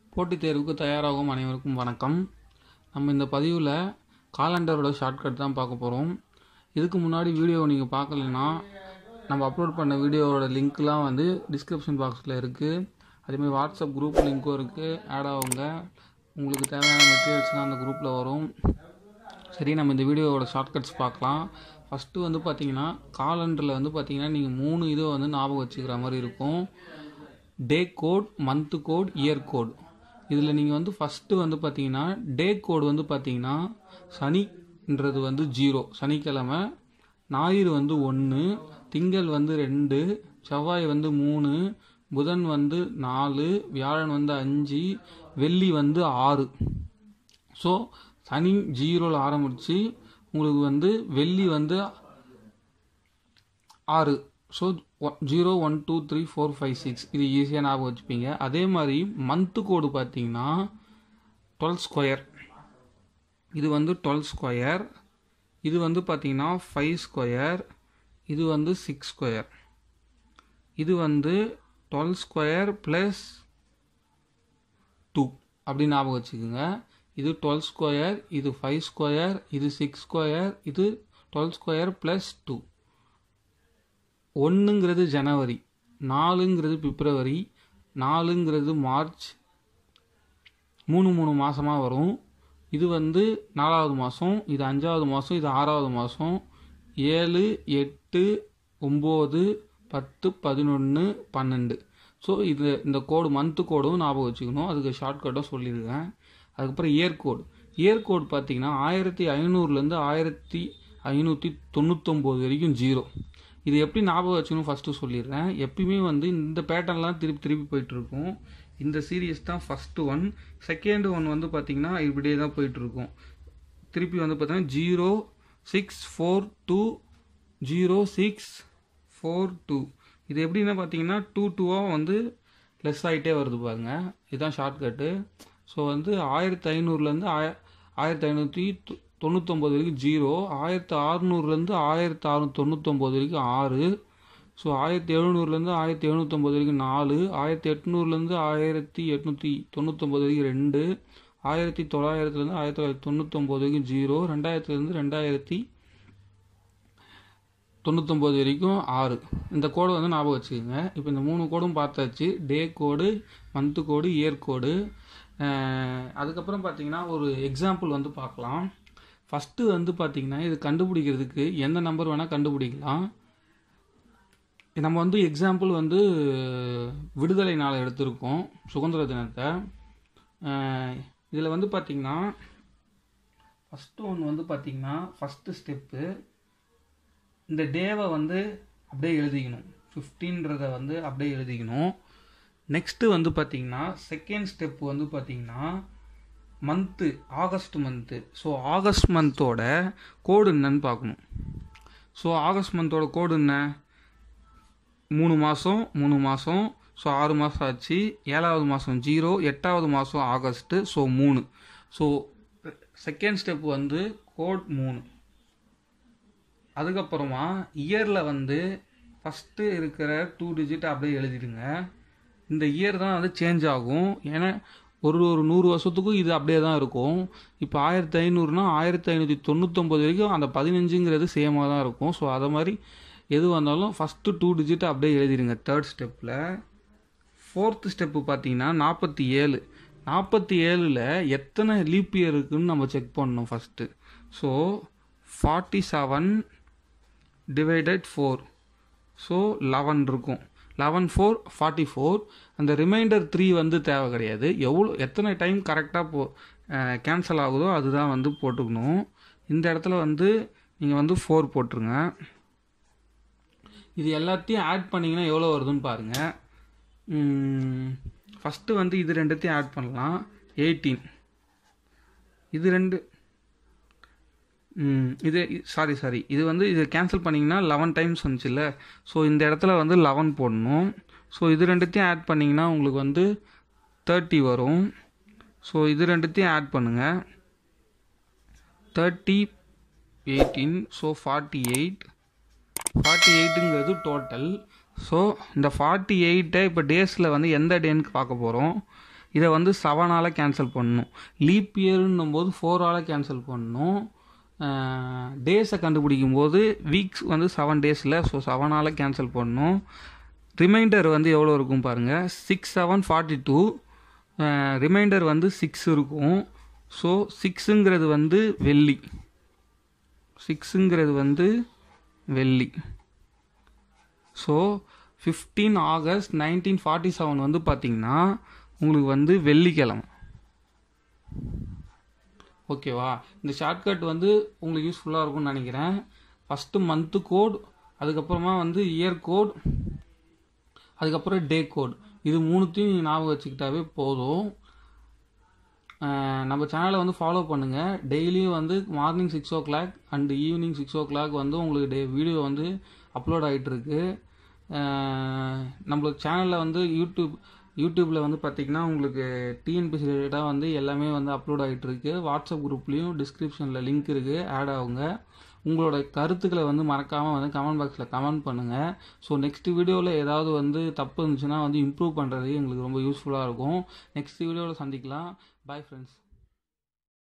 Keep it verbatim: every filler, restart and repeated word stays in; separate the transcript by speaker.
Speaker 1: போட்டித் தேர்வுக்கு தயாராகும் அனைவருக்கும் வணக்கம். நம்ம இந்த பதிவில் காலண்டரோட ஷார்ட்கட் தான் பார்க்க போகிறோம். இதுக்கு முன்னாடி வீடியோ நீங்கள் பார்க்கலன்னா நம்ம அப்லோட் பண்ண வீடியோவோட லிங்க்லாம் வந்து டிஸ்கிரிப்ஷன் பாக்ஸில் இருக்குது. அதேமாதிரி வாட்ஸ்அப் குரூப் லிங்க்கும் இருக்குது. ஆட் ஆகுங்க. உங்களுக்கு தேவையான மெட்டீரியல்ஸ்லாம் அந்த குரூப்பில் வரும். சரி, நம்ம இந்த வீடியோவோட ஷார்ட்கட்ஸ் பார்க்கலாம். ஃபஸ்ட்டு வந்து பார்த்திங்கன்னா காலண்டரில் வந்து பார்த்திங்கன்னா நீங்கள் மூணு இதை வந்து ஞாபகம் வச்சுக்கிற மாதிரி இருக்கும். Day code, month code, year code. இதில் நீங்கள் வந்து ஃபஸ்ட்டு வந்து பார்த்தீங்கன்னா டே கோடு வந்து பார்த்தீங்கன்னா சனின்றது வந்து ஜீரோ, சனிக்கிழமை. ஞாயிறு வந்து ஒன்று, திங்கள் வந்து ரெண்டு, செவ்வாய் வந்து மூணு, புதன் வந்து நாலு, வியாழன் வந்து அஞ்சு, வெள்ளி வந்து ஆறு. ஸோ சனி ஜீரோவில் ஆரம்பித்து உங்களுக்கு வந்து வெள்ளி வந்து ஆறு. So zero one two three four five six இது ஈஸியாக ஞாபகம் வச்சுப்பீங்க. அதே மாதிரி மந்த்து கோடு பார்த்தீங்கன்னா டுவெல் ஸ்கொயர். இது வந்து டுவெல் ஸ்கொயர். இது வந்து பார்த்தீங்கன்னா ஃபைவ் ஸ்கொயர். இது வந்து சிக்ஸ் ஸ்கொயர். இது வந்து டுவெல் ஸ்கொயர் ப்ளஸ் டூ அப்படின்னு ஞாபகம் வச்சுக்கோங்க. இது டுவெல் ஸ்கொயர், இது ஃபைவ் ஸ்கொயர், இது சிக்ஸ் ஸ்கொயர், இது டுவெல் ஸ்கொயர் ப்ளஸ் டூ. ஒன்றுங்கிறது ஜனவரி, நாலுங்கிறது பிப்ரவரி, நாலுங்கிறது மார்ச். மூணு மூணு மாதமாக வரும். இது வந்து நாலாவது மாதம், இது அஞ்சாவது மாதம், இது ஆறாவது மாதம். ஏழு, எட்டு, ஒம்பது, பத்து, பதினொன்று, பன்னெண்டு. ஸோ இது இந்த கோடு மந்த்து கோடும் ஞாபகம் வச்சுக்கணும். அதுக்கு ஷார்ட்கட்டும் சொல்லியிருக்கேன். அதுக்கப்புறம் இயர் கோடு. இயர் கோட் பார்த்தீங்கன்னா ஆயிரத்தி ஐநூறுலேருந்து ஆயிரத்தி ஐநூற்றி தொண்ணூத்தொம்பது வரைக்கும் ஜீரோ. இது எப்படி ஞாபகம் வச்சுக்கணும் ஃபஸ்ட்டு சொல்லிடுறேன். எப்பயுமே வந்து இந்த பேட்டர்ன்லாம் திருப்பி திருப்பி போயிட்டுருக்கும். இந்த சீரியஸ் தான் ஃபஸ்ட்டு ஒன். செகண்ட் ஒன் வந்து பார்த்திங்கன்னா இப்படியே தான் போயிட்டுருக்கும். திருப்பி வந்து பார்த்தீங்கன்னா zero six four two, zero six four two. இது எப்படின்னா பார்த்தீங்கன்னா டூ டூவாக வந்து லெஸ் ஆகிட்டே வருது பாருங்க. இதுதான் ஷார்ட்கட்டு. ஸோ வந்து ஆயிரத்தி ஐநூறுலேருந்து ஆய ஆயிரத்தி ஐநூற்றி தொண்ணூத்தொம்பது வரைக்கும் ஜீரோ, ஆயிரத்தி அறுநூறுலேருந்து ஆயிரத்தி அறுநூற்றி தொண்ணூத்தொம்பது வரைக்கும் ஆறு. ஸோ ஆயிரத்தி எழுநூறுலேருந்து ஆயிரத்தி எழுநூற்றம்பது வரைக்கும் நாலு, ஆயிரத்தி எட்நூறுலேருந்து ஆயிரத்தி எட்நூற்றி தொண்ணூத்தொம்பது வரைக்கும் ரெண்டு, ஆயிரத்தி தொள்ளாயிரத்துலேருந்து ஆயிரத்தி தொள்ளாயிரத்தி தொண்ணூத்தொம்பது வரைக்கும் ஜீரோ, ரெண்டாயிரத்துலேருந்து ரெண்டாயிரத்தி தொண்ணூத்தொம்பது வரைக்கும் ஆறு. இந்த கோடு வந்து ஞாபகம் வச்சுக்கோங்க. இப்போ இந்த மூணு கோடும் பார்த்தாச்சு. Day code, month code, year code. அதுக்கப்புறம் பார்த்தீங்கன்னா ஒரு எக்ஸாம்பிள் வந்து பார்க்கலாம். ஃபஸ்ட்டு வந்து பார்த்திங்கன்னா இது கண்டுபிடிக்கிறதுக்கு எந்த நம்பர் வேணால் கண்டுபிடிக்கலாம். நம்ம வந்து எக்ஸாம்பிள் வந்து விடுதலை நாள் எடுத்திருக்கோம், சுதந்திர தினத்தை. இதில் வந்து பார்த்திங்கன்னா ஃபஸ்ட்டு ஒன்று வந்து பார்த்திங்கன்னா ஃபஸ்ட்டு ஸ்டெப்பு இந்த டேவை வந்து அப்படியே எழுதிக்கணும். ஃபிஃப்டீன்றதை வந்து அப்படியே எழுதிக்கணும். நெக்ஸ்ட்டு வந்து பார்த்திங்கன்னா செகண்ட் ஸ்டெப்பு வந்து பார்த்திங்கன்னா month, August month. So August மந்தோட கோடு என்னன்னு பார்க்கணும். ஸோ ஆகஸ்ட் மந்தோட கோடு என்ன? மூணு மாதம் மூணு மாதம். ஸோ ஆறு மாதம் ஆச்சு. ஏழாவது மாதம் ஜீரோ, எட்டாவது மாதம் ஆகஸ்ட்டு. ஸோ மூணு. ஸோ செகண்ட் ஸ்டெப் வந்து கோட் மூணு. அதுக்கப்புறமா இயரில் வந்து ஃபஸ்ட்டு இருக்கிற டூ டிஜிட் அப்படியே எழுதிடுங்க. இந்த இயர் தான் வந்து சேஞ்ச் ஆகும். ஏன்னா ஒரு ஒரு நூறு வருஷத்துக்கும் இது அப்படியே தான் இருக்கும். இப்போ ஆயிரத்தி ஐநூறுனா ஆயிரத்தி ஐநூற்றி தொண்ணூத்தொம்பது வரைக்கும் அந்த பதினஞ்சுங்கிறது சேமாக தான் இருக்கும். ஸோ அதை மாதிரி எது வந்தாலும் ஃபஸ்ட்டு டூ டிஜிட் அப்படியே எழுதிடுங்க தேர்ட் ஸ்டெப்பில். ஃபோர்த்து ஸ்டெப்பு பார்த்தீங்கன்னா நாற்பத்தி ஏழு. நாற்பத்தி ஏழில் எத்தனை லீப் இயர் இருக்குதுன்னு நம்ம செக் பண்ணணும் first. So forty seven divided four. So eleven இருக்கும். Eleven four forty four. அந்த ரிமைண்டர் த்ரீ வந்து தேவை கிடையாது. எவ்வளோ எத்தனை டைம் கரெக்டாக போ கேன்சல் ஆகுதோ அதுதான் வந்து போட்டுக்கணும். இந்த இடத்துல வந்து நீங்கள் வந்து ஃபோர் போட்டுருங்க. இது எல்லாத்தையும் ஆட் பண்ணிங்கன்னா எவ்வளோ வருதுன்னு பாருங்கள். ஃபஸ்ட்டு வந்து இது ரெண்டுத்தையும் ஆட் பண்ணலாம். எயிட்டீன். இது ரெண்டு இது சாரி சாரி இது வந்து இது கேன்சல் பண்ணிங்கன்னா லெவன் டைம்ஸ் வந்துச்சுல்ல. ஸோ இந்த இடத்துல வந்து லெவன் போடணும். ஸோ இது ரெண்டுத்தையும் ஆட் பண்ணிங்கன்னா உங்களுக்கு வந்து தேர்ட்டி வரும். ஸோ இது ரெண்டுத்தையும் ஆட் பண்ணுங்கள். Thirty, eighteen. So forty eight. Forty எயிட்டுங்கிறது டோட்டல். ஸோ இந்த ஃபார்ட்டி எயிட்டை இப்போ டேஸில் வந்து எந்த டேன்னு பார்க்க போகிறோம். இதை வந்து செவனால் கேன்சல் பண்ணணும். லீப் இயர்ன்னும் போது ஃபோரால் கேன்சல் பண்ணணும். டேஸை கண்டுபிடிக்கும் போது வீக்ஸ் வந்து செவன் டேஸில், ஸோ செவனால் கேன்சல் பண்ணணும். ரிமைண்டர் வந்து எவ்வளோ இருக்கும் பாருங்கள், six seven forty two. Reminder வந்து சிக்ஸ் இருக்கும். ஸோ சிக்ஸுங்கிறது வந்து வெள்ளி, சிக்ஸுங்கிறது வந்து வெள்ளி. So fifteen August nineteen forty seven வந்து பார்த்திங்கன்னா உங்களுக்கு வந்து வெள்ளிக்கிழமை. ஓகேவா? இந்த ஷார்ட்கட் வந்து உங்களுக்கு யூஸ்ஃபுல்லாக இருக்கும்னு நினைக்கிறேன். ஃபஸ்ட்டு மந்த்து கோட், அதுக்கப்புறமா வந்து இயர் கோட், அதுக்கப்புறம் டே கோட். இது மூணுத்தையும் நீங்கள் ஞாபகம் வச்சுக்கிட்டாவே போதும். நம்ம சேனலை வந்து ஃபாலோ பண்ணுங்கள். டெய்லியும் வந்து morning six o'clock and evening six o'clock வந்து உங்களுக்கு டே வீடியோ வந்து அப்லோட் ஆகிட்டுருக்கு. நம்மளுக்கு சேனலில் வந்து யூடியூப் யூடியூப்பில் வந்து பார்த்திங்கன்னா உங்களுக்கு டிஎன்பிசி ரிலேட்டடாக வந்து எல்லாமே வந்து அப்லோட் ஆகிட்டுருக்கு. வாட்ஸ்அப் குரூப்லேயும் டிஸ்கிரிப்ஷனில் லிங்க் இருக்குது, ஆட் ஆகுங்க. உங்களோட கருத்துக்களை வந்து மறக்காமல் வந்து கமெண்ட் பாக்ஸில் கமெண்ட் பண்ணுங்கள். ஸோ நெக்ஸ்ட் வீடியோவில் ஏதாவது வந்து தப்பு இருந்துச்சுன்னா வந்து இம்ப்ரூவ் பண்ணுறது எங்களுக்கு ரொம்ப யூஸ்ஃபுல்லாக இருக்கும். நெக்ஸ்ட் வீடியோவில் சந்திக்கலாம். Bye friends.